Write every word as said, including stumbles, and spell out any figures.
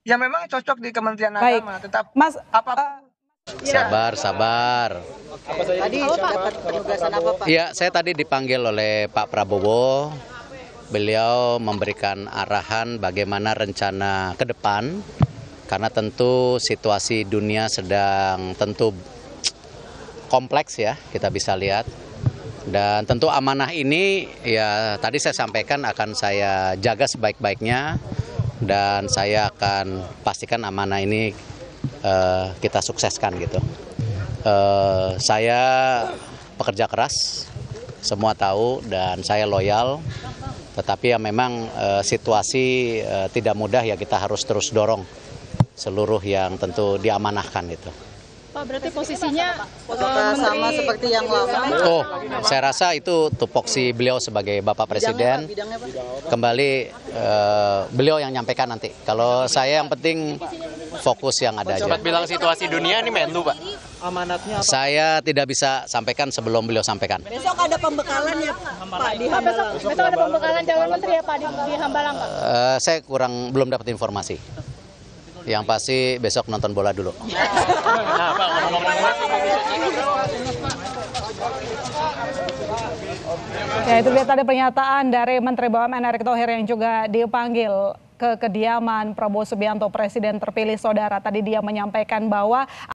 ya memang cocok di Kementerian Baik. Agama, tetap Mas, apapun. Sabar, sabar. Tadi dapat penugasan apa, Pak? Iya, saya tadi dipanggil oleh Pak Prabowo. Beliau memberikan arahan bagaimana rencana ke depan, karena tentu situasi dunia sedang tentu kompleks ya, kita bisa lihat. Dan tentu amanah ini ya tadi saya sampaikan akan saya jaga sebaik-baiknya, dan saya akan pastikan amanah ini uh, kita sukseskan gitu. Uh, saya pekerja keras, semua tahu, dan saya loyal. Tetapi ya memang uh, situasi uh, tidak mudah ya, kita harus terus dorong seluruh yang tentu diamanahkan gitu. Pak, berarti posisinya Apakah menteri... sama seperti yang lama? Oh, saya rasa itu tupoksi beliau sebagai Bapak Presiden. Bidangnya, Pak? Bidangnya, Pak? Kembali uh, beliau yang nyampaikan nanti. Kalau saya yang penting fokus yang ada aja. Sempat bilang situasi dunia ini Menlu, Pak. Amanatnya apa? Saya tidak bisa sampaikan sebelum beliau sampaikan. Besok ada pembekalan ya, Pak, di Pak, besok, Hambalang. besok ada pembekalan calon menteri ya Pak di, di Hambalang, Pak? Uh, saya kurang belum dapat informasi. Yang pasti besok nonton bola dulu. Nah, Pak, ngomong-ngomong ya itu dia tadi pernyataan dari Menteri B U M N Erick Thohir yang juga dipanggil ke kediaman Prabowo Subianto, Presiden terpilih. Saudara, tadi dia menyampaikan bahwa